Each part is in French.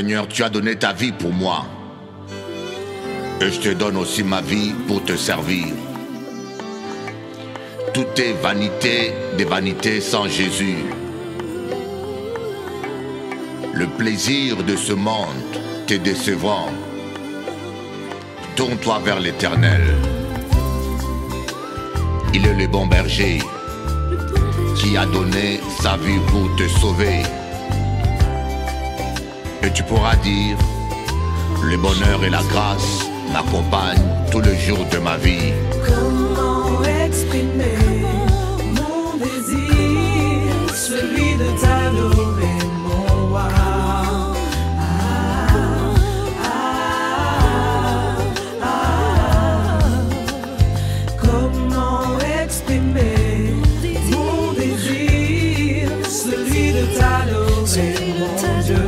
Seigneur, tu as donné ta vie pour moi. Et je te donne aussi ma vie pour te servir. Tout est vanité des vanités sans Jésus. Le plaisir de ce monde t'est décevant. Tourne-toi vers l'Éternel. Il est le bon berger qui a donné sa vie pour te sauver. Et tu pourras dire, le bonheur et la grâce m'accompagnent tout le jour de ma vie. Comment exprimer mon désir, celui de t'adorer, mon roi. Comment exprimer mon désir, celui de t'adorer, mon Dieu.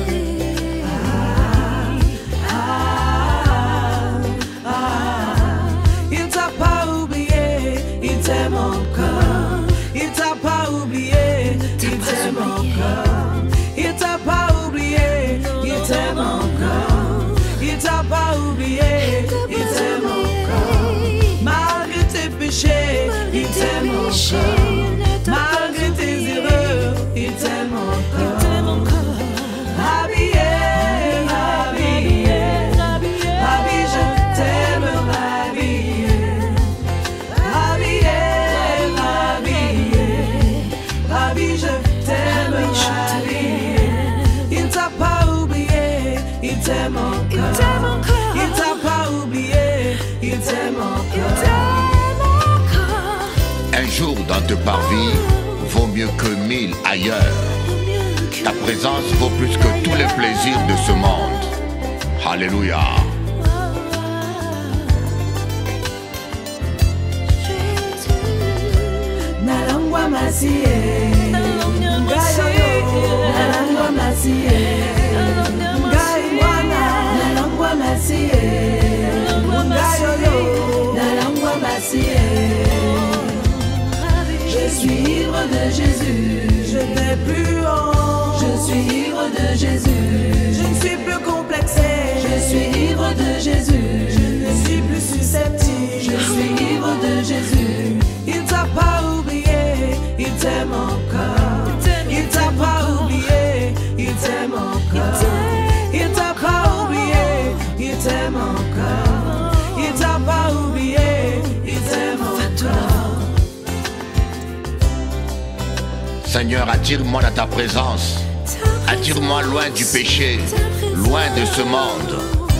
Il t'a pas oublié, il t'aime encore. Il t'a pas oublié, il t'aime encore. Malgré tes péchés, il t'aime encore. Malgré tes erreurs, il t'aime encore. Habillé, habillé, habillé, je t'aime, habillé. Habillé, habillé, habillé, je t'aime, habillé. Il t'a pas oublié, il t'aime encore. Il t'a pas oublié, il t'aime encore. Un jour dans te parvis vaut mieux que 1000 ailleurs. Ta présence vaut plus que tous les plaisirs de ce monde. Alléluia. Nalangwa masie, nalangwa masie, nalangwa masie, nalangwa masie. Je suis ivre de Jésus, je n'ai plus honte. Je suis ivre de Jésus, je ne suis plus complexé. Je suis ivre de Jésus, je ne suis plus susceptible. Je suis ivre de Jésus. Il t'a pas oublié, il t'aime encore. Il t'a pas oublié, il t'aime encore. Il t'a pas oublié, il t'aime encore. Il t'a pas oublié, il t'aime encore. Seigneur, attire-moi dans ta présence. Attire-moi loin du péché, loin de ce monde.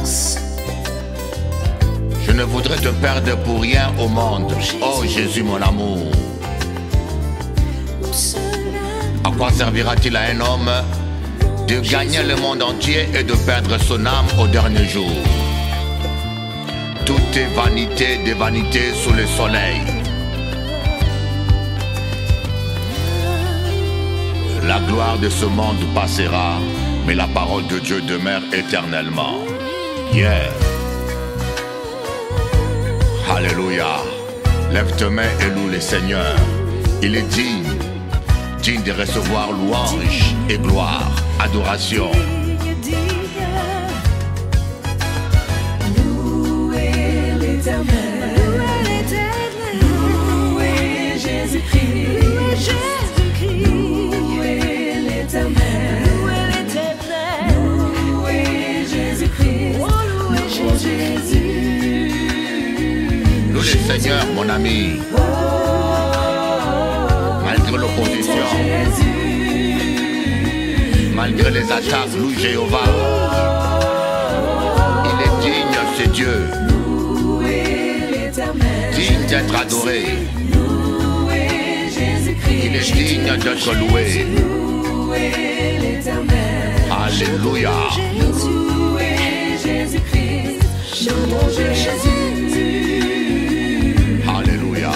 Je ne voudrais te perdre pour rien au monde. Oh Jésus, mon amour. À quoi servira-t-il à un homme de gagner le monde entier et de perdre son âme au dernier jour? Tout est vanité des vanités sous le soleil. La gloire de ce monde passera, mais la parole de Dieu demeure éternellement. Yeah. Alléluia. Lève tes mains et loue le Seigneur. Il est digne de recevoir louange et gloire, adoration. Louez l'Éternel, louez Jésus-Christ. Louez l'Éternel, louez Jésus-Christ. Louez Jésus. Loue le Seigneur, mon ami. Malgré l'opposition, malgré les attaques, loue Jéhovah. Il est digne, c'est Dieu. Digne d'être adoré. Il est digne d'être loué. Alléluia. Alléluia.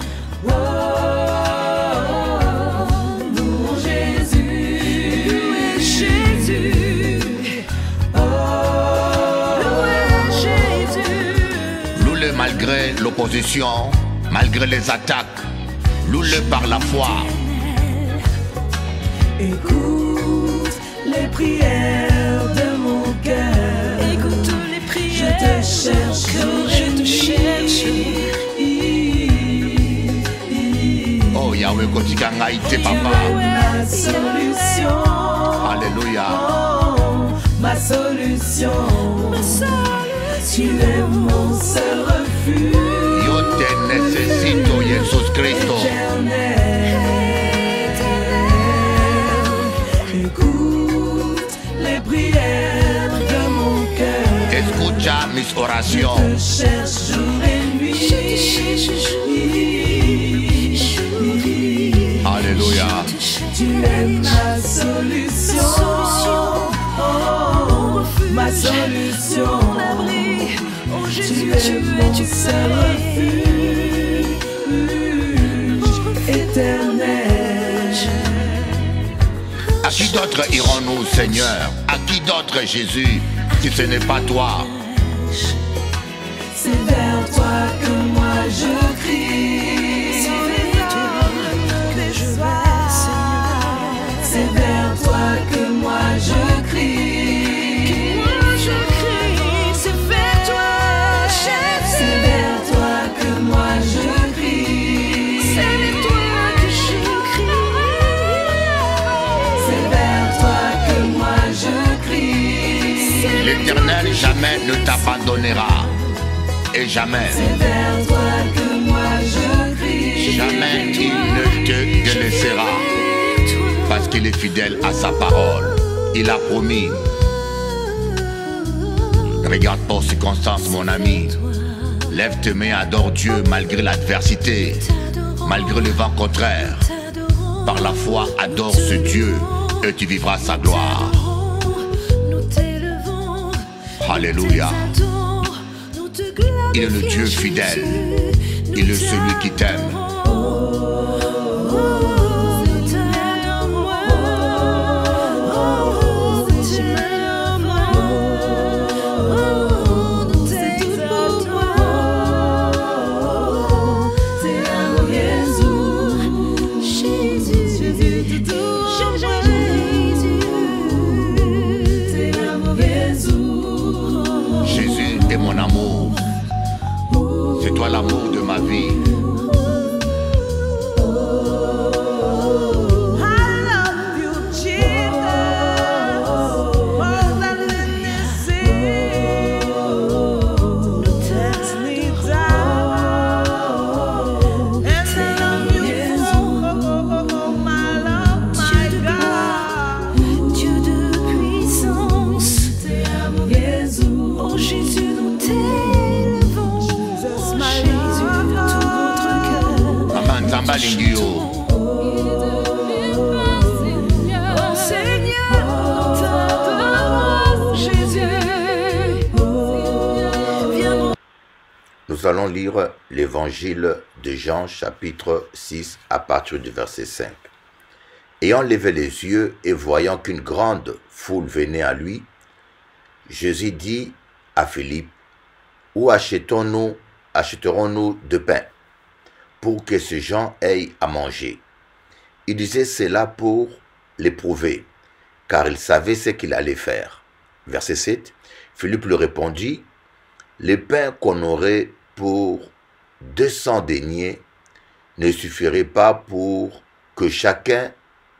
Loue-le malgré l'opposition, malgré les attaques. Loue-le par la foi. Écoute les prières de kotika ngai te papa. Ma solution. Alléluia. Oh, ma solution. Tu es mon seul refuge. Yo te necesito, Jesus Cristo. Écoute les prières de mon cœur. Escucha mis orations. Je te cherche jour et nuit. Alléluia. Tu es ma solution. Oh, ma solution. Tu es mon seul refuge éternel. À qui d'autre irons-nous, Seigneur? À qui d'autre, Jésus, si ce n'est pas toi? C'est vers toi que moi je crie. C'est vers toi que moi je crie. C'est vers toi que moi je crie. C'est vers toi que moi je crie. L'Éternel jamais ne t'abandonnera. Et jamais. C'est vers toi que moi je crie. Jamais il ne te délaissera. Parce qu'il est fidèle à sa parole. Il a promis. Regarde pas aux circonstances, mon ami. Lève tes mains, adore Dieu malgré l'adversité, malgré le vent contraire. Par la foi, adore ce Dieu et tu vivras sa gloire. Alléluia. Il est le Dieu fidèle. Il est celui qui t'aime. Jésus est mon amour. C'est toi l'amour de ma vie. Nous allons lire l'évangile de Jean chapitre 6 à partir du verset 5. Ayant levé les yeux et voyant qu'une grande foule venait à lui, Jésus dit à Philippe, « Où achèterons-nous de pain pour que ces gens aient à manger ?» Il disait cela pour l'éprouver, car il savait ce qu'il allait faire. Verset 7. Philippe lui répondit, « Le pain qu'on aurait pour 200 deniers ne suffirait pas pour que chacun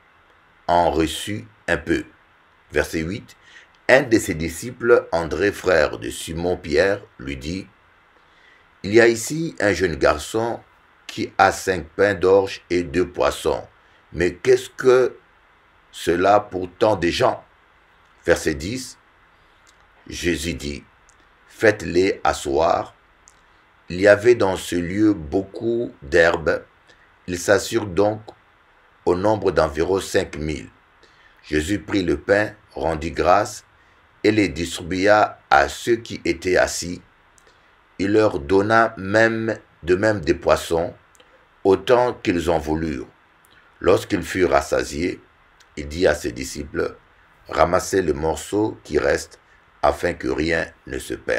en reçût un peu. » Verset 8. Un de ses disciples, André, frère de Simon-Pierre, lui dit, « Il y a ici un jeune garçon qui a 5 pains d'orge et 2 poissons. Mais qu'est-ce que cela pour tant de gens ?» Verset 10. Jésus dit, « Faites-les asseoir. » Il y avait dans ce lieu beaucoup d'herbes. Ils s'assurent donc au nombre d'environ 5000. Jésus prit le pain, rendit grâce et les distribua à ceux qui étaient assis. Il leur donna de même des poissons, autant qu'ils en voulurent. Lorsqu'ils furent rassasiés, il dit à ses disciples, « Ramassez le morceau qui reste, afin que rien ne se perde. »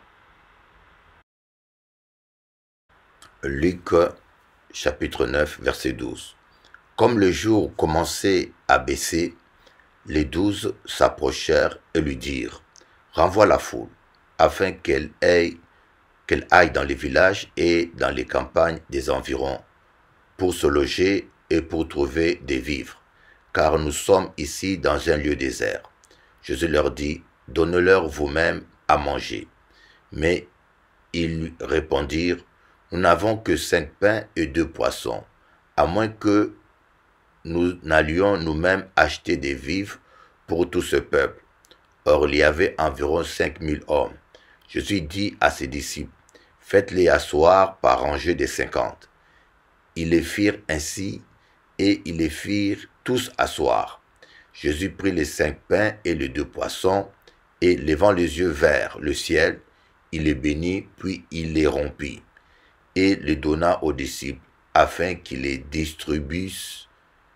Luc chapitre 9, verset 12. Comme le jour commençait à baisser, les 12 s'approchèrent et lui dirent, « Renvoie la foule, afin qu'elle aille dans les villages et dans les campagnes des environs, pour se loger et pour trouver des vivres, car nous sommes ici dans un lieu désert. Jésus leur dit, donnez-leur vous-même à manger. Mais ils lui répondirent, nous n'avons que 5 pains et 2 poissons, à moins que nous n'allions nous-mêmes acheter des vivres pour tout ce peuple. Or, il y avait environ 5000 hommes. Jésus dit à ses disciples, faites-les asseoir par rangées de 50. Ils les firent ainsi, et ils les firent tous asseoir. Jésus prit les 5 pains et les 2 poissons, et levant les yeux vers le ciel, il les bénit, puis il les rompit, et les donna aux disciples, afin qu'ils les distribuassent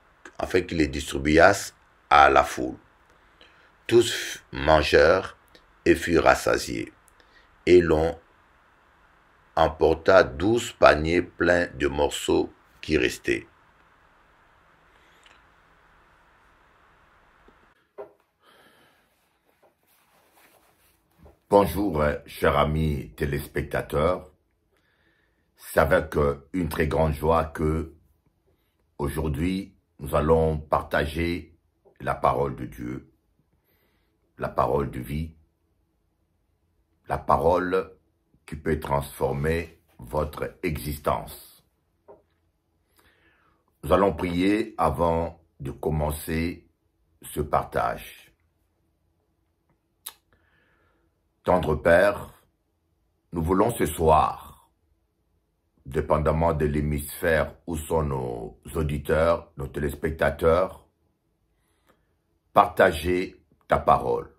à la foule. Tous mangèrent et furent rassasiés, et l'on emporta 12 paniers pleins de morceaux qui restaient. Bonjour, chers amis téléspectateurs. C'est avec une très grande joie que aujourd'hui nous allons partager la parole de Dieu, la parole de vie, la parole qui peut transformer votre existence. Nous allons prier avant de commencer ce partage. Tendre Père, nous voulons ce soir, dépendamment de l'hémisphère où sont nos auditeurs, nos téléspectateurs, partager ta parole,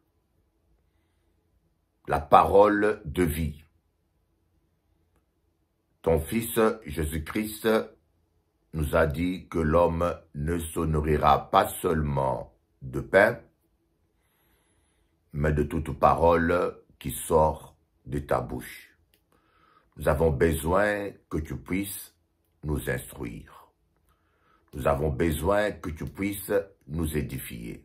la parole de vie. Ton Fils Jésus-Christ nous a dit que l'homme ne se nourrira pas seulement de pain, mais de toute parole qui sort de ta bouche. Nous avons besoin que tu puisses nous instruire. Nous avons besoin que tu puisses nous édifier.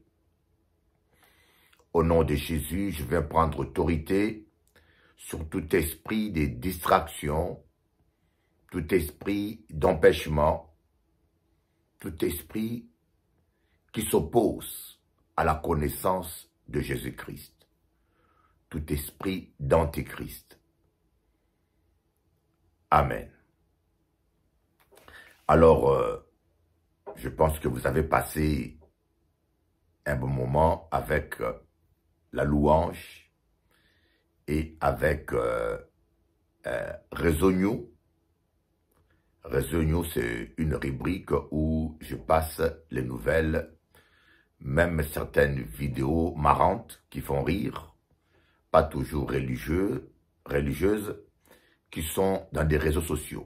Au nom de Jésus, je vais prendre autorité sur tout esprit de distraction, tout esprit d'empêchement, tout esprit qui s'oppose à la connaissance de Jésus-Christ. Tout esprit d'antéchrist. Amen. Alors, je pense que vous avez passé un bon moment avec la louange et avec Réseau New. Réseau New, c'est une rubrique où je passe les nouvelles, même certaines vidéos marrantes qui font rire, pas toujours religieuses, qui sont dans des réseaux sociaux.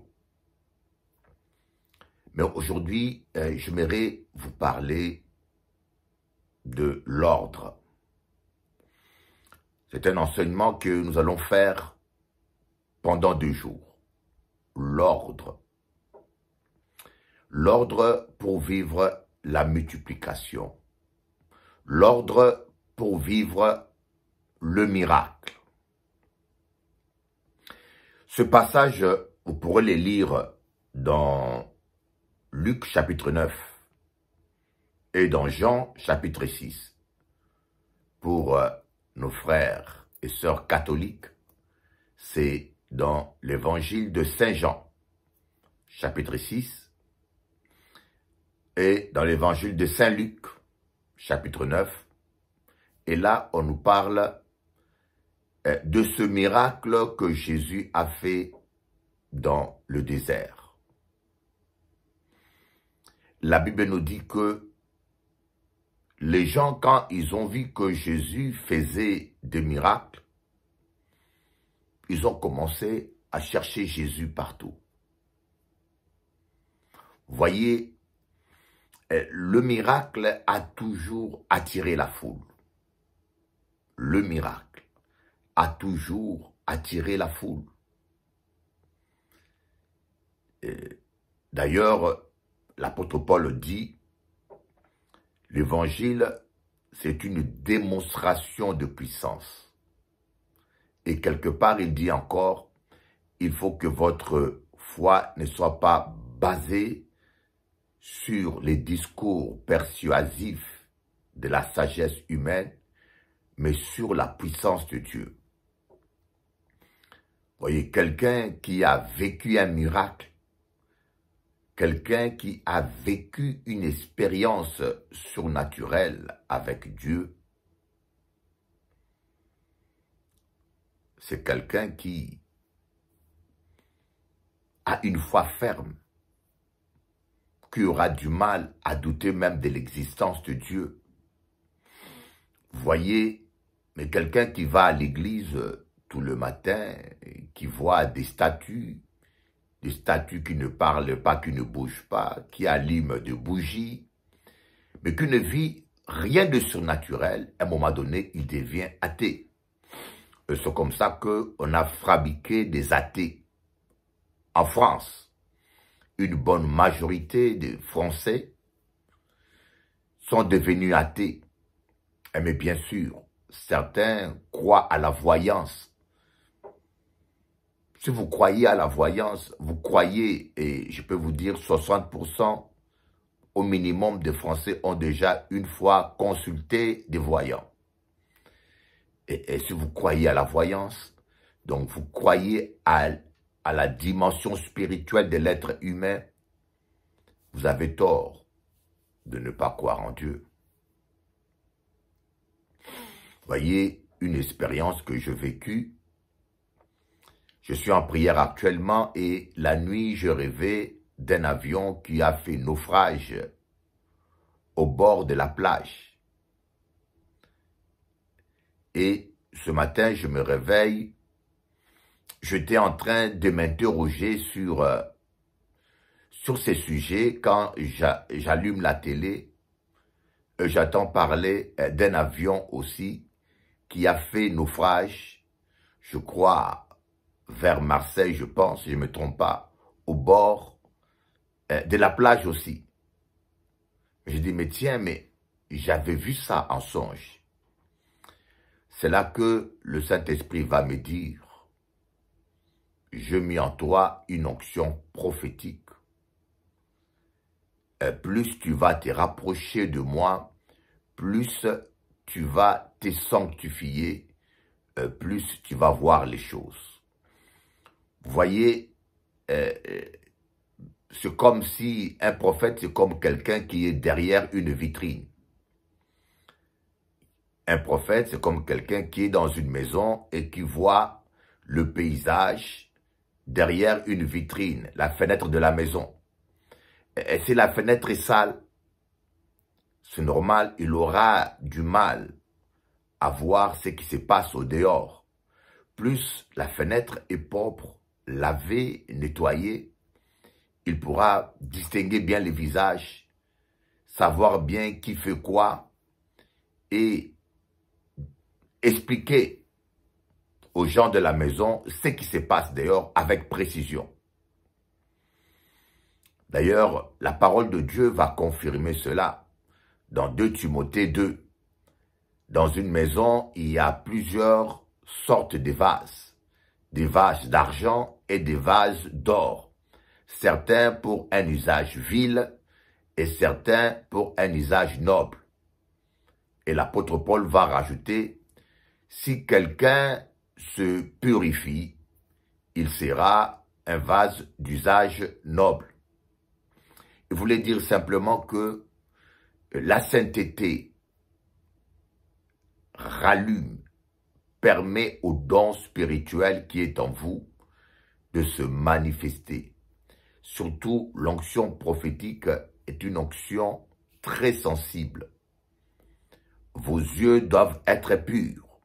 Mais aujourd'hui, j'aimerais vous parler de l'ordre. C'est un enseignement que nous allons faire pendant 2 jours. L'ordre. L'ordre pour vivre la multiplication. L'ordre pour vivre le miracle. Ce passage, vous pourrez le lire dans Luc chapitre 9 et dans Jean chapitre 6. Pour nos frères et sœurs catholiques, c'est dans l'évangile de Saint Jean, chapitre 6, et dans l'évangile de Saint Luc, chapitre 9. Et là, on nous parle de ce miracle que Jésus a fait dans le désert. La Bible nous dit que les gens, quand ils ont vu que Jésus faisait des miracles, ils ont commencé à chercher Jésus partout. Vous voyez, le miracle a toujours attiré la foule. Le miracle a toujours attiré la foule. D'ailleurs, l'apôtre Paul dit, l'évangile, c'est une démonstration de puissance. Et quelque part, il dit encore, il faut que votre foi ne soit pas basée sur les discours persuasifs de la sagesse humaine, mais sur la puissance de Dieu. Voyez, quelqu'un qui a vécu un miracle, quelqu'un qui a vécu une expérience surnaturelle avec Dieu, c'est quelqu'un qui a une foi ferme, qui aura du mal à douter même de l'existence de Dieu. Vous voyez, mais quelqu'un qui va à l'église tout le matin, qui voit des statues qui ne parlent pas, qui ne bougent pas, qui allument des bougies, mais qui ne vit rien de surnaturel, à un moment donné, il devient athée. C'est comme ça qu'on a fabriqué des athées. En France, une bonne majorité de Français sont devenus athées. Mais bien sûr, certains croient à la voyance. Si vous croyez à la voyance, vous croyez, et je peux vous dire 60% au minimum de Français ont déjà une fois consulté des voyants. Et si vous croyez à la voyance, donc vous croyez à la dimension spirituelle de l'être humain, vous avez tort de ne pas croire en Dieu. Voyez, une expérience que j'ai vécue. Je suis en prière actuellement et la nuit, je rêvais d'un avion qui a fait naufrage au bord de la plage. Et ce matin, je me réveille, j'étais en train de m'interroger sur ces sujets quand j'allume la télé. J'entends parler d'un avion aussi qui a fait naufrage, je crois, vers Marseille, je pense, si je ne me trompe pas, au bord de la plage aussi. Je dis, mais tiens, mais j'avais vu ça en songe. C'est là que le Saint-Esprit va me dire, je mis en toi une onction prophétique. Plus tu vas te rapprocher de moi, plus tu vas te sanctifier, plus tu vas voir les choses. Vous voyez, c'est comme si un prophète, c'est comme quelqu'un qui est derrière une vitrine. Un prophète, c'est comme quelqu'un qui est dans une maison et qui voit le paysage derrière une vitrine, la fenêtre de la maison. Et si la fenêtre est sale, c'est normal, il aura du mal à voir ce qui se passe au dehors. Plus la fenêtre est propre, lavée, nettoyée, il pourra distinguer bien les visages, savoir bien qui fait quoi et expliquer aux gens de la maison ce qui se passe dehors avec précision. D'ailleurs, la parole de Dieu va confirmer cela. Dans 2 Timothée 2, dans une maison, il y a plusieurs sortes de vases d'argent et des vases d'or, certains pour un usage vil et certains pour un usage noble. Et l'apôtre Paul va rajouter, si quelqu'un se purifie, il sera un vase d'usage noble. Il voulait dire simplement que la sainteté rallume, permet au don spirituel qui est en vous de se manifester. Surtout, l'onction prophétique est une onction très sensible. Vos yeux doivent être purs.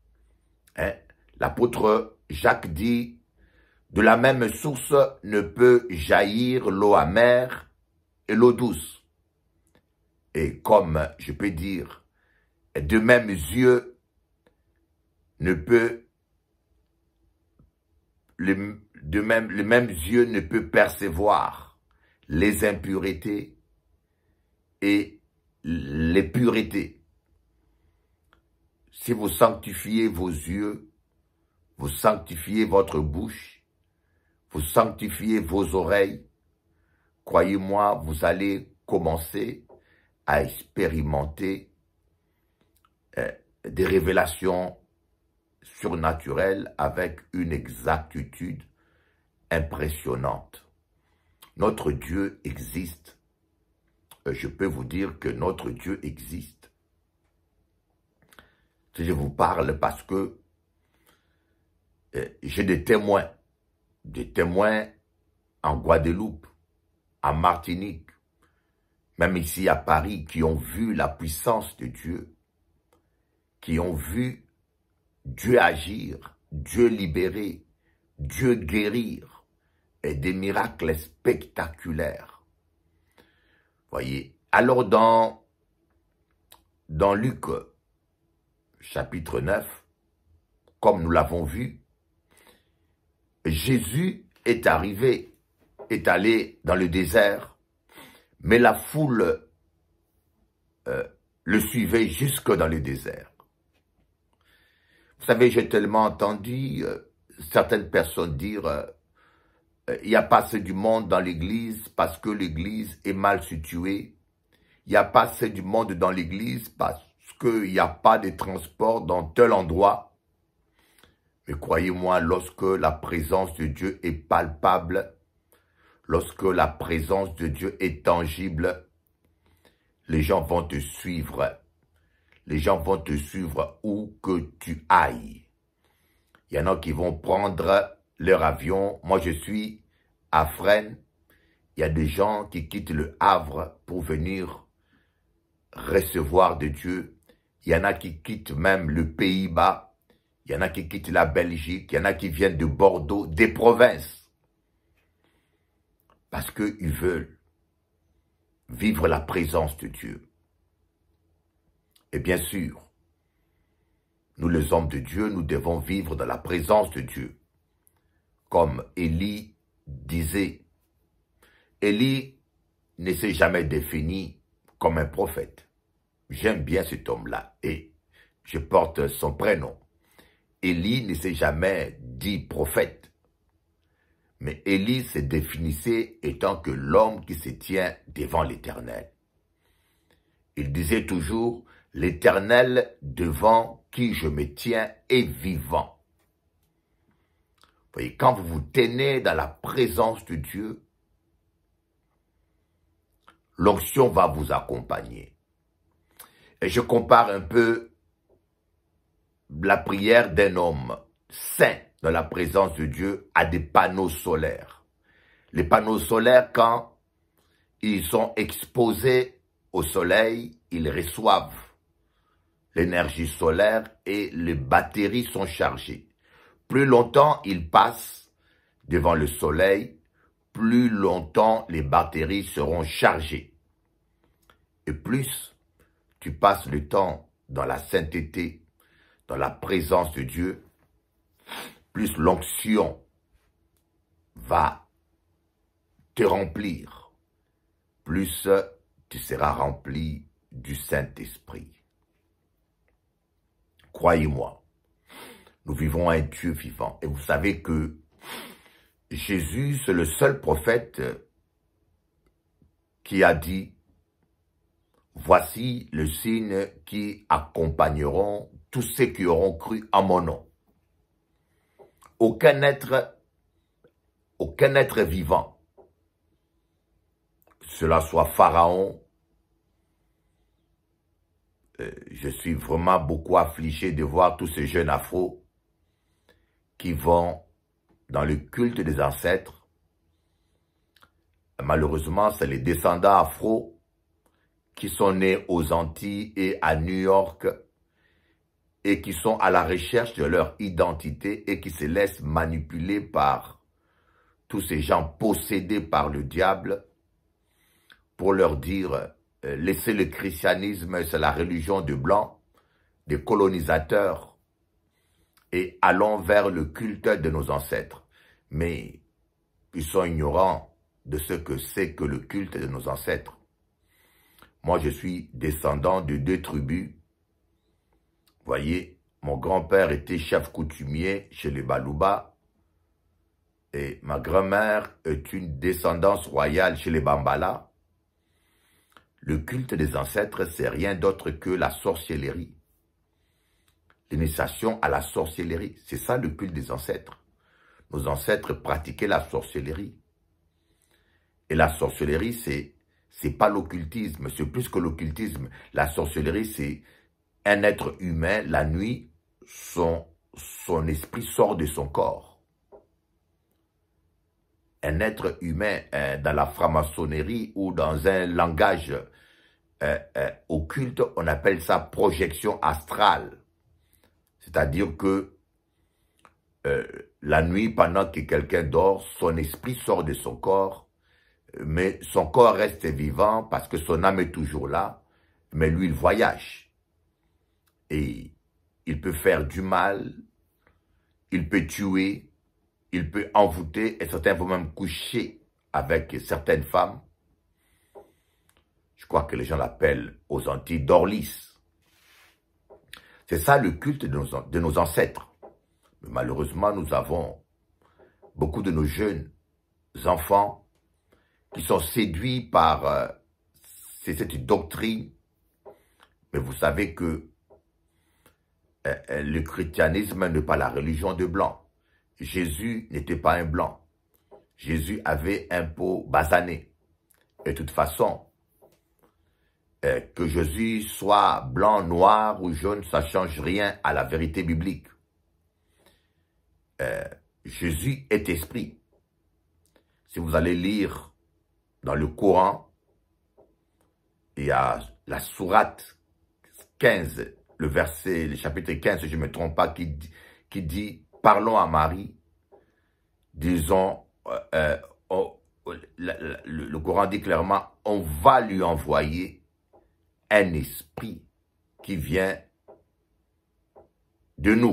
L'apôtre Jacques dit, de la même source ne peut jaillir l'eau amère et l'eau douce. Et comme je peux dire, de mêmes yeux ne peut, les mêmes yeux ne peut percevoir les impuretés et les puretés. Si vous sanctifiez vos yeux, vous sanctifiez votre bouche, vous sanctifiez vos oreilles, croyez-moi, vous allez commencer à expérimenter des révélations surnaturelles avec une exactitude impressionnante. Notre Dieu existe. Je peux vous dire que notre Dieu existe. Je vous parle parce que j'ai des témoins en Guadeloupe, en Martinique, même ici à Paris, qui ont vu la puissance de Dieu, qui ont vu Dieu agir, Dieu libérer, Dieu guérir, et des miracles spectaculaires. Voyez, alors dans Luc chapitre 9, comme nous l'avons vu, Jésus est allé dans le désert, mais la foule le suivait jusque dans le désert. Vous savez, j'ai tellement entendu certaines personnes dire il n'y a pas assez du monde dans l'église parce que l'église est mal située. Il n'y a pas assez du monde dans l'église parce qu'il n'y a pas de transport dans tel endroit. Mais croyez-moi, lorsque la présence de Dieu est palpable, lorsque la présence de Dieu est tangible, les gens vont te suivre. Les gens vont te suivre où que tu ailles. Il y en a qui vont prendre leur avion. Moi, je suis à Fresnes. Il y a des gens qui quittent le Havre pour venir recevoir de Dieu. Il y en a qui quittent même le Pays-Bas. Il y en a qui quittent la Belgique. Il y en a qui viennent de Bordeaux, des provinces. Parce qu'ils veulent vivre la présence de Dieu. Et bien sûr, nous les hommes de Dieu, nous devons vivre dans la présence de Dieu. Comme Élie disait, Élie ne s'est jamais défini comme un prophète. J'aime bien cet homme-là et je porte son prénom. Élie ne s'est jamais dit prophète. Mais Élie se définissait étant que l'homme qui se tient devant l'Éternel. Il disait toujours, l'Éternel devant qui je me tiens est vivant. Vous voyez, quand vous vous tenez dans la présence de Dieu, l'onction va vous accompagner. Et je compare un peu la prière d'un homme saint dans la présence de Dieu à des panneaux solaires. Les panneaux solaires, quand ils sont exposés au soleil, ils reçoivent l'énergie solaire et les batteries sont chargées. Plus longtemps ils passent devant le soleil, plus longtemps les batteries seront chargées. Et plus tu passes le temps dans la sainteté, dans la présence de Dieu, plus l'onction va te remplir, plus tu seras rempli du Saint-Esprit. Croyez-moi, nous vivons un Dieu vivant. Et vous savez que Jésus, c'est le seul prophète qui a dit « Voici le signe qui accompagneront tous ceux qui auront cru en mon nom. » Aucun être vivant, cela soit Pharaon, je suis vraiment beaucoup affligé de voir tous ces jeunes afro qui vont dans le culte des ancêtres. Malheureusement, c'est les descendants afro qui sont nés aux Antilles et à New York et qui sont à la recherche de leur identité et qui se laissent manipuler par tous ces gens possédés par le diable pour leur dire « laissez le christianisme, c'est la religion de blancs, des colonisateurs, et allons vers le culte de nos ancêtres. » Mais ils sont ignorants de ce que c'est que le culte de nos ancêtres. Moi, je suis descendant de 2 tribus. Voyez, mon grand-père était chef coutumier chez les Balouba et ma grand-mère est une descendance royale chez les Bambala. Le culte des ancêtres, c'est rien d'autre que la sorcellerie. L'initiation à la sorcellerie, c'est ça le culte des ancêtres. Nos ancêtres pratiquaient la sorcellerie. Et la sorcellerie, c'est pas l'occultisme, c'est plus que l'occultisme. La sorcellerie, c'est un être humain, la nuit, son esprit sort de son corps. Un être humain, dans la franc-maçonnerie ou dans un langage occulte, on appelle ça projection astrale. C'est-à-dire que la nuit, pendant que quelqu'un dort, son esprit sort de son corps, mais son corps reste vivant parce que son âme est toujours là, mais lui, il voyage. Et il peut faire du mal, il peut tuer, il peut envoûter, et certains vont même coucher avec certaines femmes. Je crois que les gens l'appellent aux Antilles Dorlis. C'est ça le culte de nos ancêtres. Mais malheureusement, nous avons beaucoup de nos jeunes enfants qui sont séduits par cette doctrine. Mais vous savez que le christianisme n'est pas la religion de blanc. Jésus n'était pas un blanc. Jésus avait un peau basanée. Et de toute façon, que Jésus soit blanc, noir ou jaune, ça ne change rien à la vérité biblique. Jésus est esprit. Si vous allez lire dans le Coran, il y a la sourate 15, le chapitre 15, si je ne me trompe pas, qui dit « Parlons à Marie », disons, le Coran dit clairement « On va lui envoyer un esprit qui vient de nous. »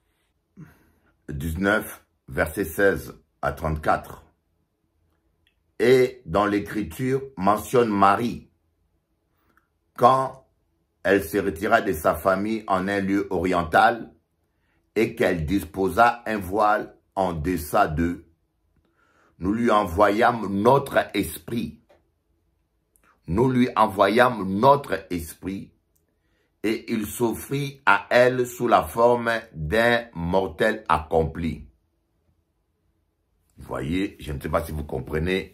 19, verset 16 à 34. Et dans l'écriture mentionne Marie, quand elle se retira de sa famille en un lieu oriental et qu'elle disposa un voile en deçà d'eux, nous lui envoyâmes notre esprit. Nous lui envoyâmes notre esprit et il s'offrit à elle sous la forme d'un mortel accompli. Vous voyez, je ne sais pas si vous comprenez.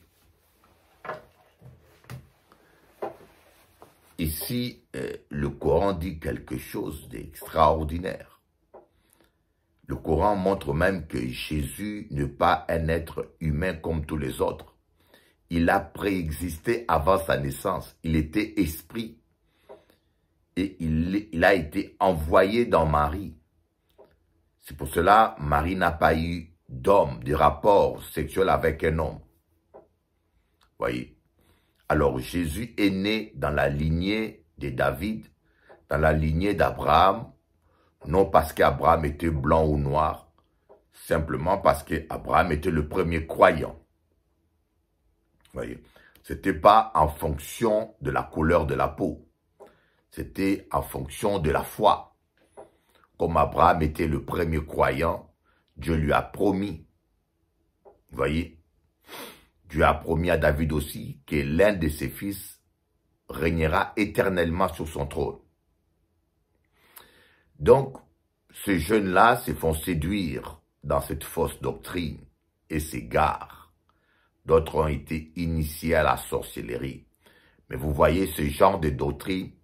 Ici, le Coran dit quelque chose d'extraordinaire. Le Coran montre même que Jésus n'est pas un être humain comme tous les autres. Il a préexisté avant sa naissance. Il était esprit. Et il a été envoyé dans Marie. C'est pour cela que Marie n'a pas eu d'homme, de rapport sexuel avec un homme. Voyez. Alors Jésus est né dans la lignée de David, dans la lignée d'Abraham, non parce qu'Abraham était blanc ou noir, simplement parce qu'Abraham était le premier croyant. Voyez. Ce n'était pas en fonction de la couleur de la peau. C'était en fonction de la foi. Comme Abraham était le premier croyant, Dieu lui a promis. Vous voyez, Dieu a promis à David aussi que l'un de ses fils régnera éternellement sur son trône. Donc, ces jeunes-là se font séduire dans cette fausse doctrine et s'égarent. D'autres ont été initiés à la sorcellerie. Mais vous voyez ce genre de doctrine.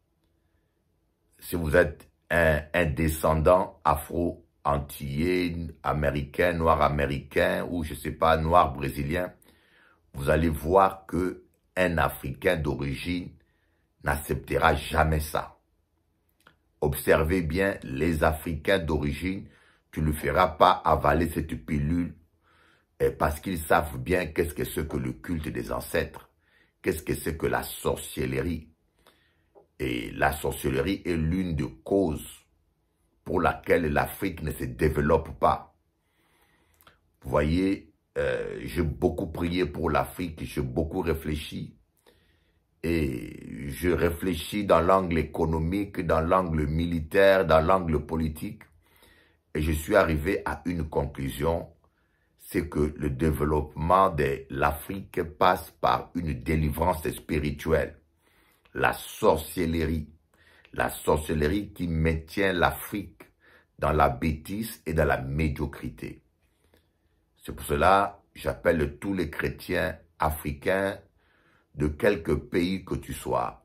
Si vous êtes un descendant afro-antillais, américain, noir américain ou je ne sais pas, noir brésilien, vous allez voir que un Africain d'origine n'acceptera jamais ça. Observez bien les Africains d'origine, tu ne feras pas avaler cette pilule parce qu'ils savent bien qu'est-ce que c'est que le culte des ancêtres, qu'est-ce que c'est que la sorcellerie. Et la sorcellerie est l'une des causes pour laquelle l'Afrique ne se développe pas. Vous voyez, j'ai beaucoup prié pour l'Afrique, j'ai beaucoup réfléchi. Et je réfléchis dans l'angle économique, dans l'angle militaire, dans l'angle politique. Et je suis arrivé à une conclusion, c'est que le développement de l'Afrique passe par une délivrance spirituelle. la sorcellerie qui maintient l'Afrique dans la bêtise et dans la médiocrité. C'est pour cela que j'appelle tous les chrétiens africains de quelque pays que tu sois.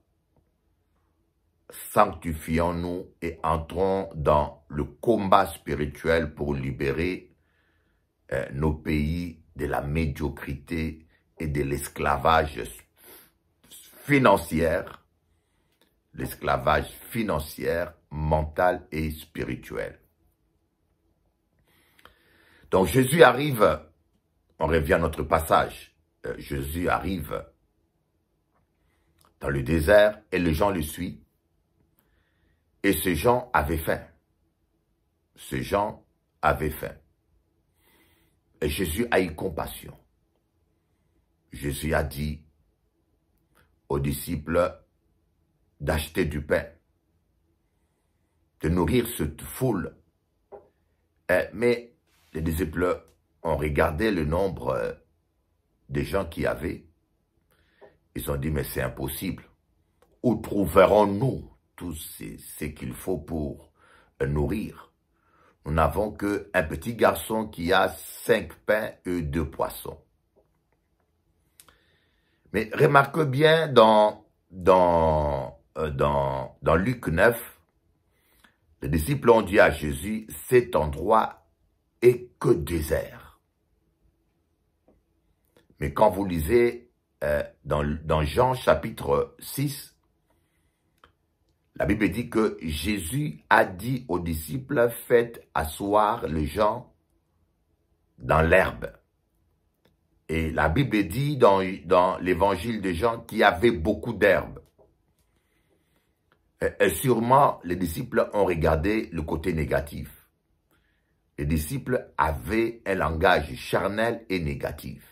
Sanctifions-nous et entrons dans le combat spirituel pour libérer nos pays de la médiocrité et de l'esclavage financier, mental et spirituel. Donc Jésus arrive, on revient à notre passage, Jésus arrive dans le désert et les gens le suivent. Et ces gens avaient faim. Ces gens avaient faim. Et Jésus a eu compassion. Jésus a dit aux disciples d'acheter du pain, de nourrir cette foule. Mais les disciples ont regardé le nombre des gens qu'il y avait. Ils ont dit, mais c'est impossible. Où trouverons-nous tout ce qu'il faut pour nourrir? Nous n'avons qu'un petit garçon qui a 5 pains et 2 poissons. Mais remarquez bien dans Luc 9, les disciples ont dit à Jésus, cet endroit est que désert. Mais quand vous lisez dans Jean chapitre 6, la Bible dit que Jésus a dit aux disciples, faites asseoir les gens dans l'herbe. Et la Bible dit dans l'évangile de Jean qu'il y avait beaucoup d'herbe. Et sûrement, les disciples ont regardé le côté négatif. Les disciples avaient un langage charnel et négatif.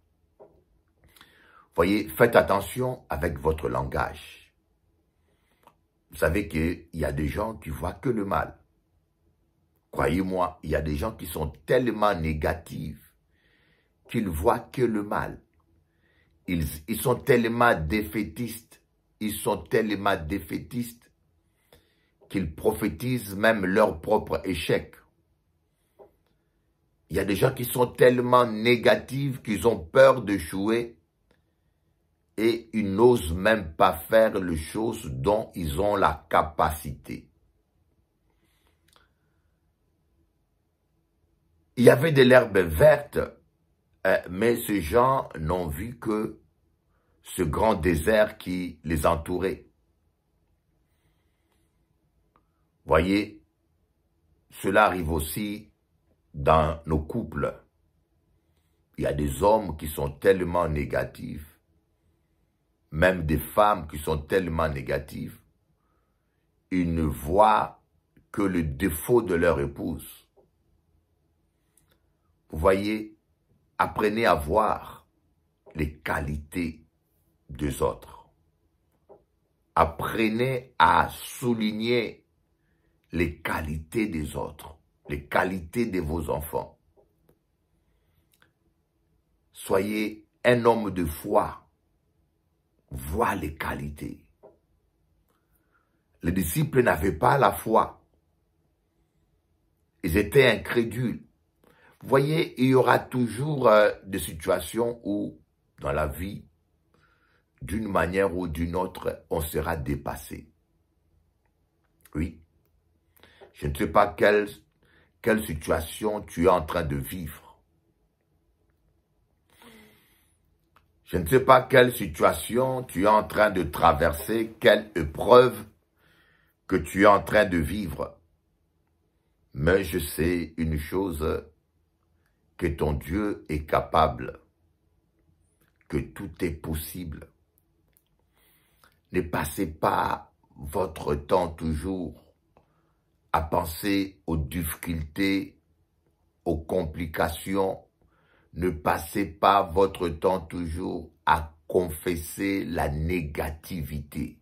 Voyez, faites attention avec votre langage. Vous savez qu'il y a des gens qui voient que le mal. Croyez-moi, il y a des gens qui sont tellement négatifs qu'ils voient que le mal. Ils sont tellement défaitistes. Ils sont tellement défaitistes qu'ils prophétisent même leur propre échec. Il y a des gens qui sont tellement négatifs qu'ils ont peur d'échouer et ils n'osent même pas faire les choses dont ils ont la capacité. Il y avait de l'herbe verte, mais ces gens n'ont vu que ce grand désert qui les entourait. Voyez, cela arrive aussi dans nos couples. Il y a des hommes qui sont tellement négatifs, même des femmes qui sont tellement négatives, ils ne voient que le défaut de leur épouse. Vous voyez, apprenez à voir les qualités des autres. Apprenez à souligner les qualités des autres, les qualités de vos enfants. Soyez un homme de foi. Vois les qualités. Les disciples n'avaient pas la foi. Ils étaient incrédules. Vous voyez, il y aura toujours des situations où, dans la vie, d'une manière ou d'une autre, on sera dépassé. Oui. Je ne sais pas quelle situation tu es en train de vivre. Je ne sais pas quelle situation tu es en train de traverser, quelle épreuve que tu es en train de vivre. Mais je sais une chose, que ton Dieu est capable, que tout est possible. Ne passez pas votre temps toujours à penser aux difficultés, aux complications. Ne passez pas votre temps toujours à confesser la négativité.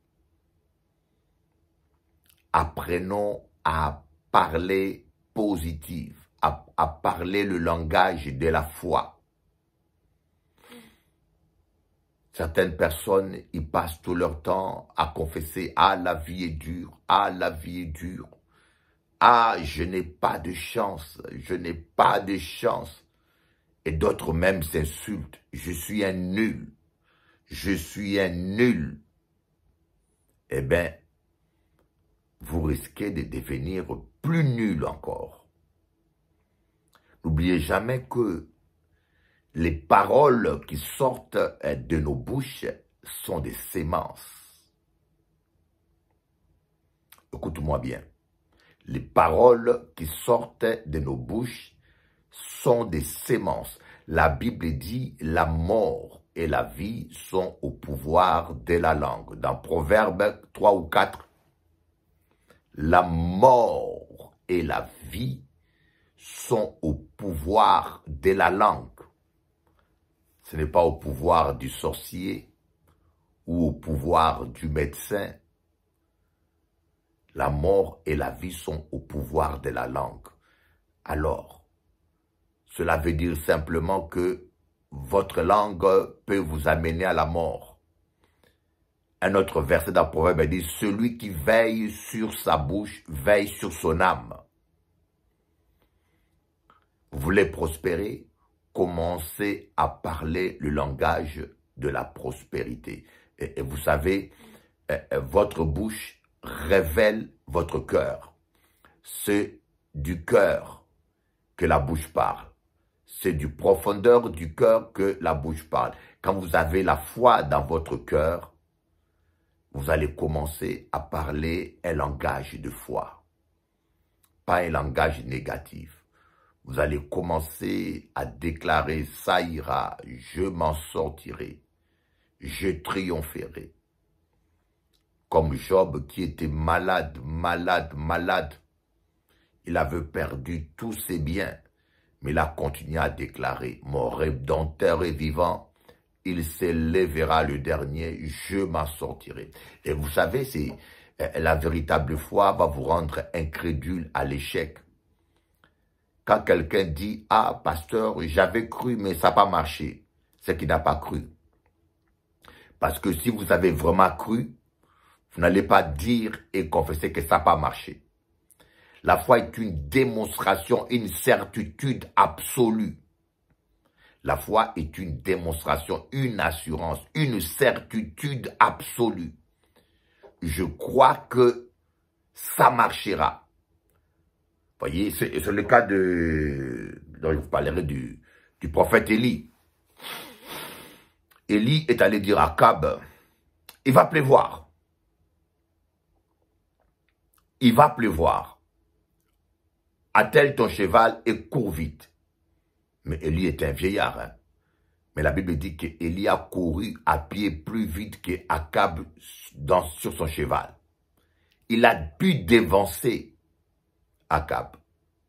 Apprenons à parler positif, à parler le langage de la foi. Certaines personnes, ils passent tout leur temps à confesser « Ah, la vie est dure, ah, la vie est dure, ah, je n'ai pas de chance, je n'ai pas de chance. » Et d'autres même s'insultent « Je suis un nul, je suis un nul. » Eh bien, vous risquez de devenir plus nul encore. N'oubliez jamais que les paroles qui sortent de nos bouches sont des sémences. Écoute-moi bien. Les paroles qui sortent de nos bouches sont des sémences. La Bible dit la mort et la vie sont au pouvoir de la langue. Dans Proverbes 3 ou 4, la mort et la vie sont au pouvoir de la langue. Ce n'est pas au pouvoir du sorcier ou au pouvoir du médecin. La mort et la vie sont au pouvoir de la langue. Alors, cela veut dire simplement que votre langue peut vous amener à la mort. Un autre verset dans Proverbe dit « Celui qui veille sur sa bouche veille sur son âme. » Vous voulez prospérer? Commencez à parler le langage de la prospérité. Et vous savez, votre bouche révèle votre cœur. C'est du cœur que la bouche parle. C'est du profondeur du cœur que la bouche parle. Quand vous avez la foi dans votre cœur, vous allez commencer à parler un langage de foi, pas un langage négatif. Vous allez commencer à déclarer « ça ira, je m'en sortirai, je triompherai ». Comme Job qui était malade. Il avait perdu tous ses biens, mais il a continué à déclarer « mon Rédempteur est vivant, il s'élèvera le dernier, je m'en sortirai ». Et vous savez, la véritable foi va vous rendre incrédule à l'échec. Quand quelqu'un dit « Ah, pasteur, j'avais cru, mais ça n'a pas marché », c'est qu'il n'a pas cru. Parce que si vous avez vraiment cru, vous n'allez pas dire et confesser que ça n'a pas marché. La foi est une démonstration, une certitude absolue. La foi est une démonstration, une assurance, une certitude absolue. Je crois que ça marchera. Vous voyez, c'est le cas dont je vous parlerai du prophète Élie. Élie est allé dire à Akab, il va pleuvoir. Il va pleuvoir. Attelle ton cheval et cours vite. Mais Élie est un vieillard. Hein? Mais la Bible dit qu'Élie a couru à pied plus vite qu'Akab sur son cheval. Il a pu dévancer Akab.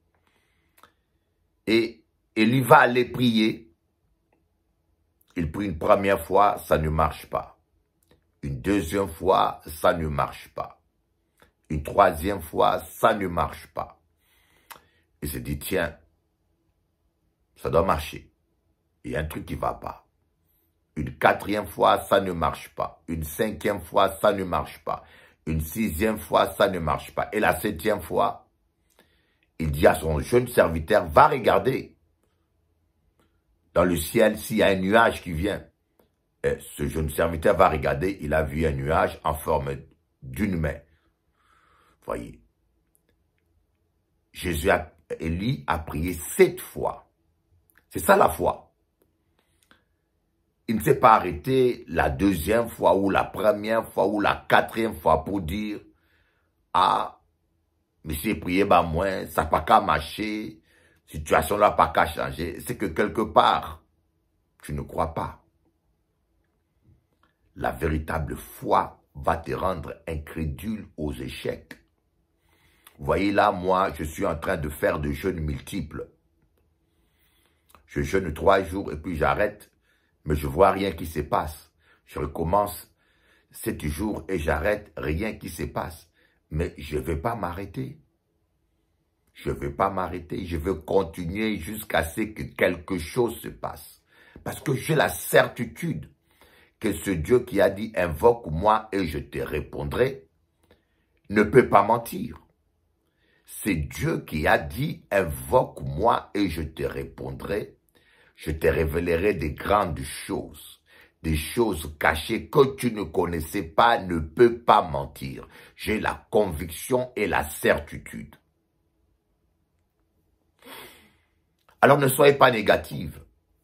Et Élie va aller prier. Il prie une première fois, ça ne marche pas. Une deuxième fois, ça ne marche pas. Une troisième fois, ça ne marche pas. Il se dit, tiens, ça doit marcher. Il y a un truc qui ne va pas. Une quatrième fois, ça ne marche pas. Une cinquième fois, ça ne marche pas. Une sixième fois, ça ne marche pas. Et la septième fois, il dit à son jeune serviteur, va regarder dans le ciel s'il y a un nuage qui vient. Et ce jeune serviteur va regarder, il a vu un nuage en forme d'une main. Voyez, Élie a prié 7 fois. C'est ça la foi. Il ne s'est pas arrêté la deuxième fois ou la première fois ou la quatrième fois pour dire « Ah, mais si j'ai prié, moins, ça n'a pas qu'à marcher, situation n'a pas qu'à changer. » C'est que quelque part, tu ne crois pas. La véritable foi va te rendre incrédule aux échecs. Vous voyez là, moi, je suis en train de faire des jeûnes multiples. Je jeûne 3 jours et puis j'arrête, mais je vois rien qui se passe. Je recommence 7 jours et j'arrête, rien qui se passe. Mais je ne vais pas m'arrêter. Je ne vais pas m'arrêter. Je veux continuer jusqu'à ce que quelque chose se passe. Parce que j'ai la certitude que ce Dieu qui a dit « Invoque-moi et je te répondrai » ne peut pas mentir. C'est Dieu qui a dit « Invoque-moi et je te répondrai ». Je te révélerai des grandes choses, des choses cachées que tu ne connaissais pas, ne peut pas mentir. J'ai la conviction et la certitude. Alors ne soyez pas négatifs.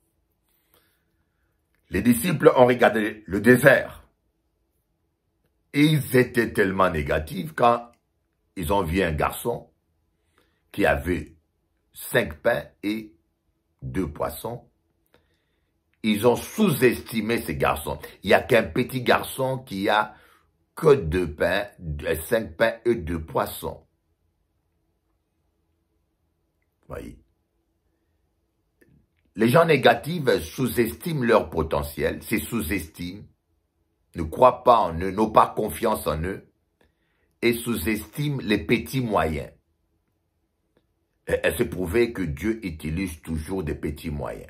Les disciples ont regardé le désert. Et ils étaient tellement négatifs quand ils ont vu un garçon qui avait 5 pains et 2 poissons. Ils ont sous-estimé ces garçons. Il n'y a qu'un petit garçon qui a que 2 pains, 5 pains et 2 poissons. Voyez. Les gens négatifs sous-estiment leur potentiel, c'est sous-estiment, ne croient pas en eux, n'ont pas confiance en eux et sous-estiment les petits moyens. Elle s'est prouvé que Dieu utilise toujours des petits moyens.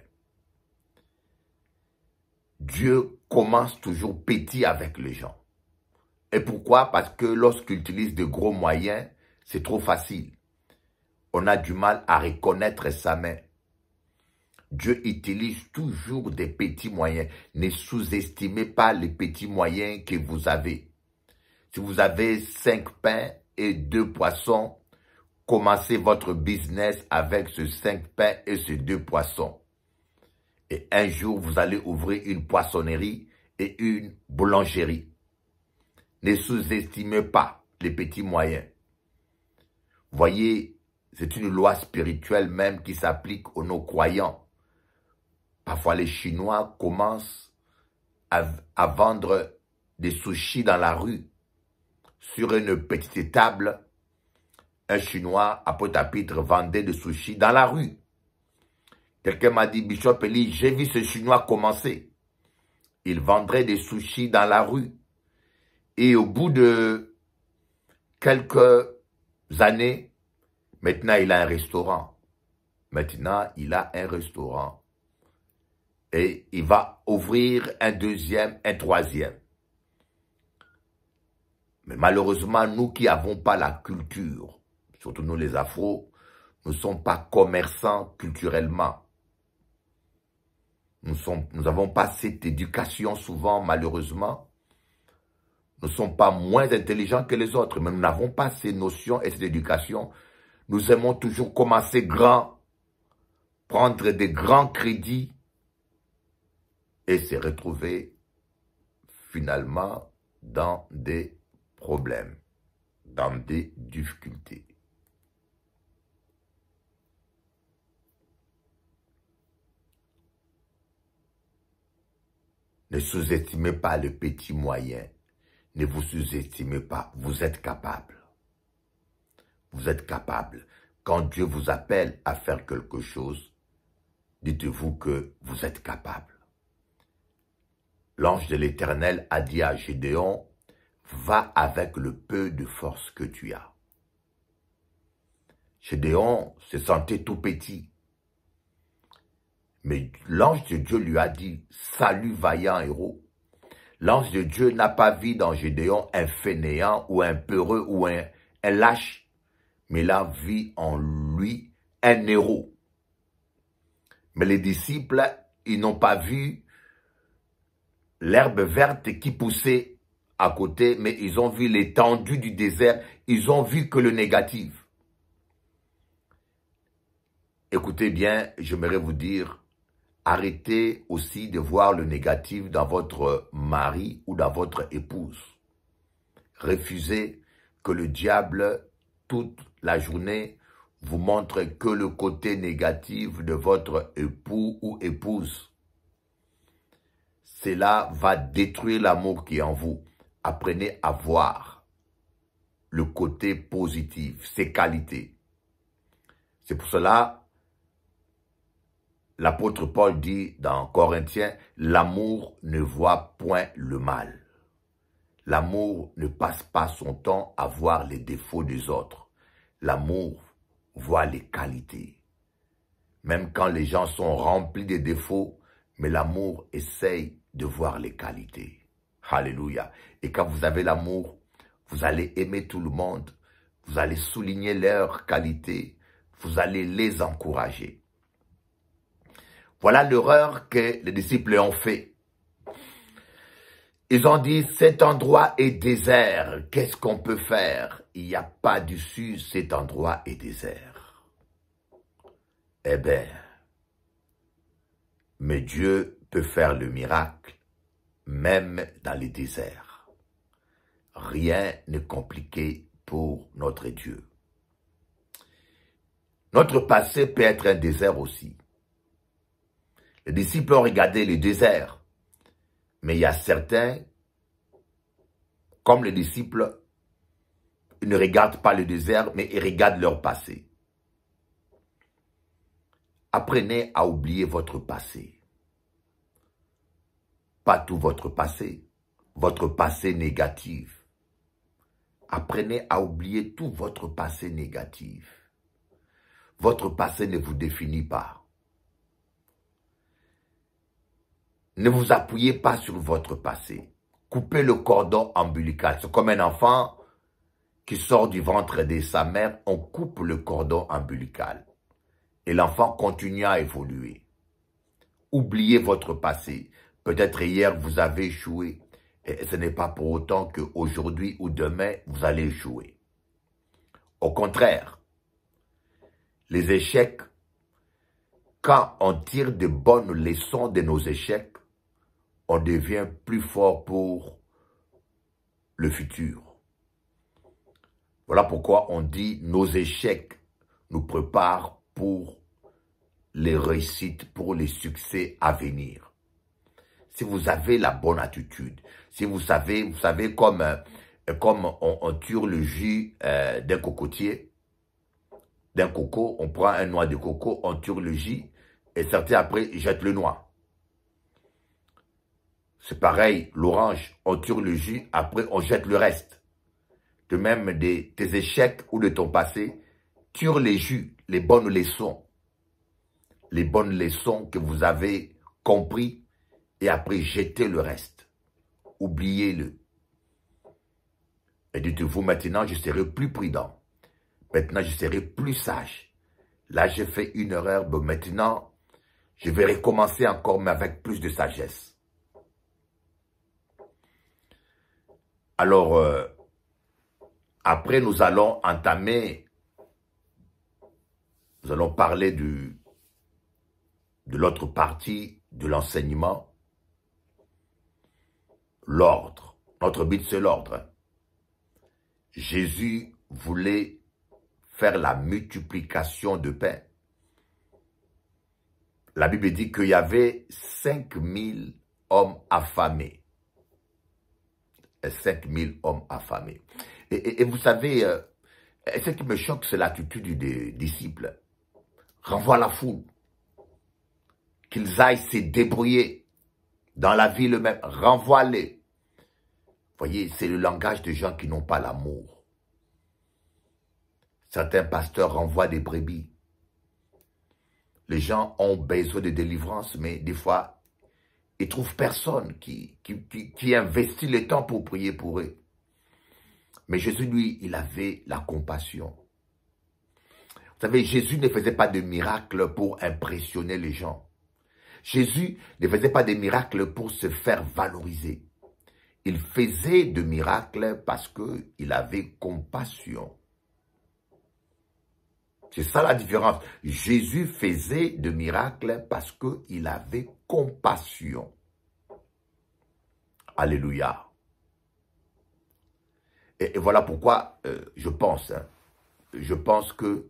Dieu commence toujours petit avec les gens. Et pourquoi? Parce que lorsqu'il utilise de gros moyens, c'est trop facile. On a du mal à reconnaître sa main. Dieu utilise toujours des petits moyens. Ne sous-estimez pas les petits moyens que vous avez. Si vous avez 5 pains et 2 poissons, commencez votre business avec ce 5 pains et ces 2 poissons. Et un jour, vous allez ouvrir une poissonnerie et une boulangerie. Ne sous-estimez pas les petits moyens. Voyez, c'est une loi spirituelle même qui s'applique aux non-croyants. Parfois, les Chinois commencent à vendre des sushis dans la rue. Sur une petite table, un Chinois, à Pointe-à-Pitre, vendait des sushis dans la rue. Quelqu'un m'a dit, Bishop Eli, j'ai vu ce Chinois commencer. Il vendrait des sushis dans la rue. Et au bout de quelques années, maintenant il a un restaurant. Maintenant, il a un restaurant. Et il va ouvrir un deuxième, un troisième. Mais malheureusement, nous qui n'avons pas la culture, surtout nous les Afros, nous ne sommes pas commerçants culturellement. Nous n'avons pas cette éducation souvent, malheureusement. Nous ne sommes pas moins intelligents que les autres, mais nous n'avons pas ces notions et cette éducation. Nous aimons toujours commencer grand, prendre des grands crédits, et se retrouver finalement dans des problèmes, dans des difficultés. Ne sous-estimez pas le petit moyen. Ne vous sous-estimez pas. Vous êtes capable. Vous êtes capable. Quand Dieu vous appelle à faire quelque chose, dites-vous que vous êtes capable. L'ange de l'Éternel a dit à Gédéon, va avec le peu de force que tu as. Gédéon se sentait tout petit. Mais l'ange de Dieu lui a dit, salut vaillant héros. L'ange de Dieu n'a pas vu dans Gédéon un fainéant ou un peureux ou un lâche, mais il a vu en lui un héros. Mais les disciples, ils n'ont pas vu l'herbe verte qui poussait à côté, mais ils ont vu l'étendue du désert, ils ont vu que le négatif. Écoutez bien, j'aimerais vous dire, arrêtez aussi de voir le négatif dans votre mari ou dans votre épouse. Refusez que le diable, toute la journée, vous montre que le côté négatif de votre époux ou épouse. Cela va détruire l'amour qui est en vous. Apprenez à voir le côté positif, ses qualités. C'est pour cela, l'apôtre Paul dit dans Corinthiens, l'amour ne voit point le mal. L'amour ne passe pas son temps à voir les défauts des autres. L'amour voit les qualités. Même quand les gens sont remplis de défauts, mais l'amour essaye de voir les qualités. Alléluia. Et quand vous avez l'amour, vous allez aimer tout le monde, vous allez souligner leurs qualités, vous allez les encourager. Voilà l'erreur que les disciples ont fait. Ils ont dit, cet endroit est désert, qu'est-ce qu'on peut faire? Il n'y a pas d'issue, cet endroit est désert. Eh bien, mais Dieu peut faire le miracle, même dans les déserts. Rien n'est compliqué pour notre Dieu. Notre passé peut être un désert aussi. Les disciples ont regardé le désert, mais il y a certains, comme les disciples, ils ne regardent pas le désert, mais ils regardent leur passé. Apprenez à oublier votre passé. Pas tout votre passé négatif. Apprenez à oublier tout votre passé négatif. Votre passé ne vous définit pas. Ne vous appuyez pas sur votre passé. Coupez le cordon ombilical. C'est comme un enfant qui sort du ventre de sa mère, on coupe le cordon ombilical. Et l'enfant continue à évoluer. Oubliez votre passé. Peut-être hier vous avez échoué. Et ce n'est pas pour autant qu'aujourd'hui ou demain vous allez échouer. Au contraire, les échecs, quand on tire de bonnes leçons de nos échecs, on devient plus fort pour le futur. Voilà pourquoi on dit nos échecs nous préparent pour les réussites, pour les succès à venir. Si vous avez la bonne attitude, si vous savez comme on tire le jus d'un cocotier, d'un coco, on prend un noix de coco, on tire le jus et certains après jettent le noix. C'est pareil, l'orange, on tire le jus, après on jette le reste. De même, de tes échecs ou de ton passé, tire les jus, les bonnes leçons. Les bonnes leçons que vous avez compris et après jetez le reste. Oubliez-le. Et dites-vous maintenant, je serai plus prudent. Maintenant, je serai plus sage. Là, j'ai fait une erreur, mais maintenant, je vais recommencer encore, mais avec plus de sagesse. Alors, après, nous allons entamer, nous allons parler de l'autre partie de l'enseignement, l'ordre. Notre but, c'est l'ordre. Jésus voulait faire la multiplication de pain. La Bible dit qu'il y avait 5000 hommes affamés. 5000 hommes affamés. Et vous savez, ce qui me choque, c'est l'attitude des disciples. Renvoie la foule. Qu'ils aillent se débrouiller dans la ville même. Renvoie-les. Voyez, c'est le langage des gens qui n'ont pas l'amour. Certains pasteurs renvoient des brebis. Les gens ont besoin de délivrance, mais des fois, ils ne trouvent personne qui investit le temps pour prier pour eux. Mais Jésus, lui, il avait la compassion. Vous savez, Jésus ne faisait pas de miracles pour impressionner les gens. Jésus ne faisait pas de miracles pour se faire valoriser. Il faisait de miracles parce qu'il avait compassion. C'est ça la différence. Jésus faisait de miracles parce qu'il avait compassion. Alléluia. Et voilà pourquoi je pense que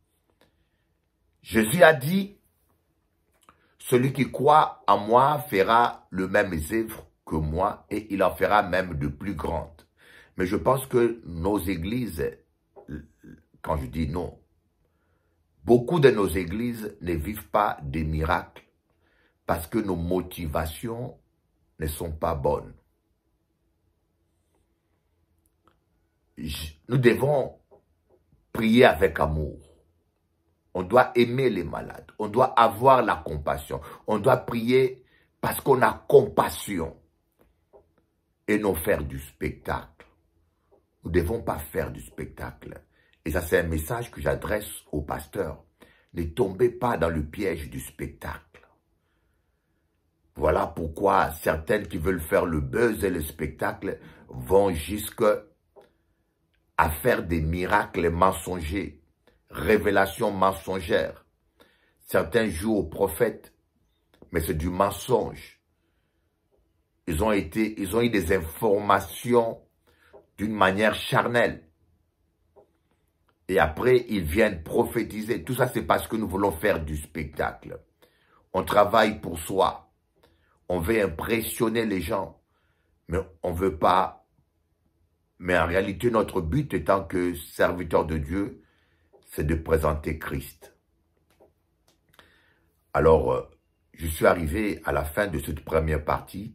Jésus a dit, celui qui croit en moi fera le même œuvre que moi et il en fera même de plus grandes. Mais je pense que nos églises, quand je dis non, beaucoup de nos églises ne vivent pas des miracles parce que nos motivations ne sont pas bonnes. Nous devons prier avec amour. On doit aimer les malades. On doit avoir la compassion. On doit prier parce qu'on a compassion et non faire du spectacle. Nous ne devons pas faire du spectacle. Et ça, c'est un message que j'adresse aux pasteurs. Ne tombez pas dans le piège du spectacle. Voilà pourquoi certaines qui veulent faire le buzz et le spectacle vont jusqu'à faire des miracles mensongers, révélations mensongères. Certains jouent aux prophètes, mais c'est du mensonge. Ils ont eu des informations d'une manière charnelle. Et après, ils viennent prophétiser. Tout ça, c'est parce que nous voulons faire du spectacle. On travaille pour soi. On veut impressionner les gens. Mais on ne veut pas. Mais en réalité, notre but étant que serviteur de Dieu, c'est de présenter Christ. Alors, je suis arrivé à la fin de cette première partie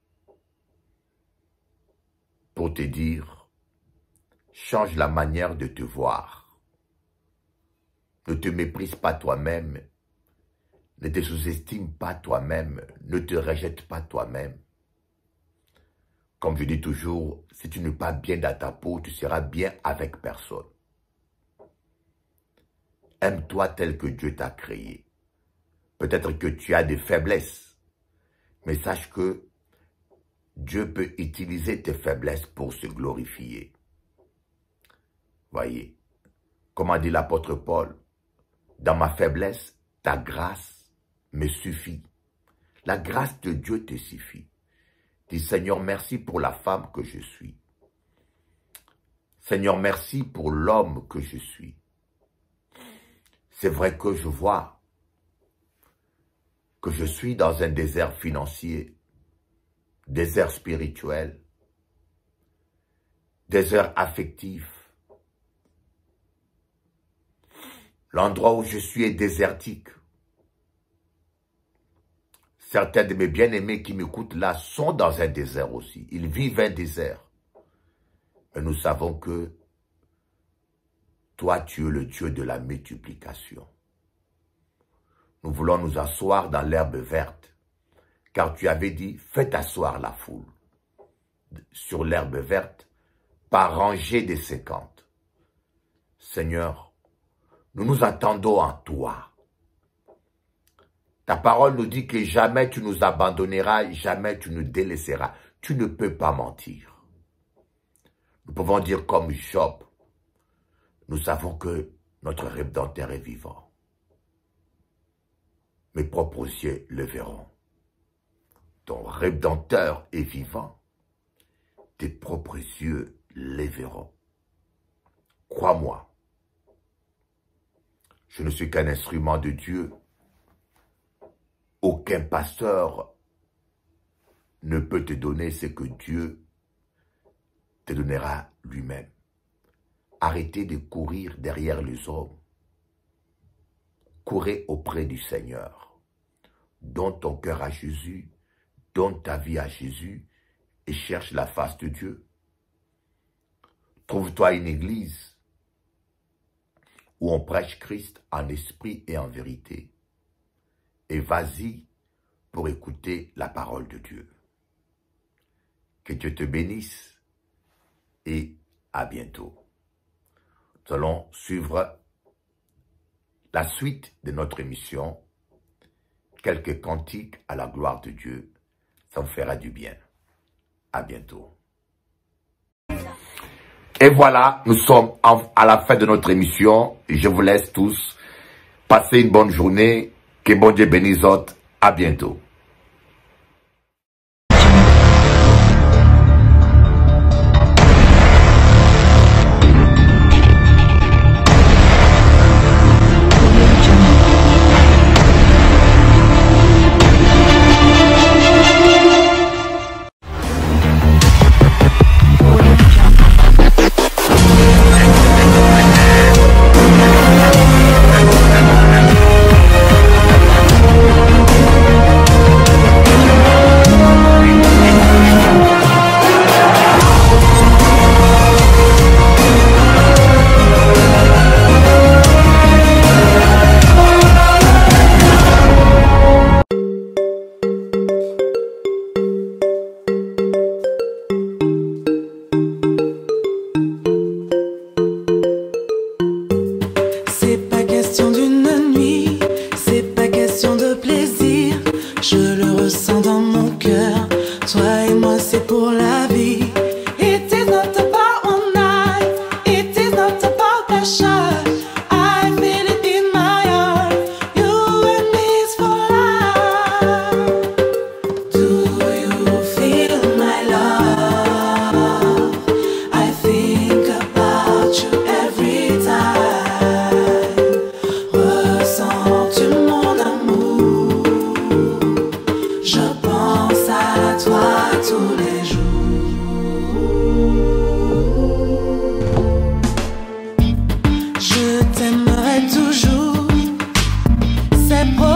pour te dire, change la manière de te voir. Ne te méprise pas toi-même. Ne te sous-estime pas toi-même. Ne te rejette pas toi-même. Comme je dis toujours, si tu n'es pas bien dans ta peau, tu seras bien avec personne. Aime-toi tel que Dieu t'a créé. Peut-être que tu as des faiblesses, mais sache que Dieu peut utiliser tes faiblesses pour se glorifier. Voyez, comme a dit l'apôtre Paul, dans ma faiblesse, ta grâce me suffit. La grâce de Dieu te suffit. Dis, Seigneur, merci pour la femme que je suis. Seigneur, merci pour l'homme que je suis. C'est vrai que je vois que je suis dans un désert financier, désert spirituel, désert affectif. L'endroit où je suis est désertique. Certains de mes bien-aimés qui m'écoutent là sont dans un désert aussi. Ils vivent un désert. Mais nous savons que toi, tu es le Dieu de la multiplication. Nous voulons nous asseoir dans l'herbe verte, car tu avais dit, faites asseoir la foule sur l'herbe verte par rangée de 50. Seigneur, nous nous attendons en toi. Ta parole nous dit que jamais tu nous abandonneras, jamais tu nous délaisseras. Tu ne peux pas mentir. Nous pouvons dire comme Job, nous savons que notre Rédempteur est vivant. Mes propres yeux le verront. Ton Rédempteur est vivant. Tes propres yeux les verront. Crois-moi. Je ne suis qu'un instrument de Dieu. Aucun pasteur ne peut te donner ce que Dieu te donnera lui-même. Arrêtez de courir derrière les hommes. Courez auprès du Seigneur. Donne ton cœur à Jésus, donne ta vie à Jésus et cherche la face de Dieu. Trouve-toi une église où on prêche Christ en esprit et en vérité. Et vas-y pour écouter la parole de Dieu. Que Dieu te bénisse et à bientôt. Nous allons suivre la suite de notre émission, quelques cantiques à la gloire de Dieu. Ça vous fera du bien. À bientôt. Et voilà, nous sommes à la fin de notre émission. Je vous laisse tous passer une bonne journée. Que bon Dieu bénisse autres. À bientôt. question de plaisir, je le ressens dans mon cœur. Toi et moi c'est pour la vie. It is not about one night, it is not about pleasure. I feel it in my heart, you and me is for life. Do you feel my love? I think about you every time. Ressens-tu mon amour? Je pense à toi tous les jours. Je t'aimerai toujours, c'est promis.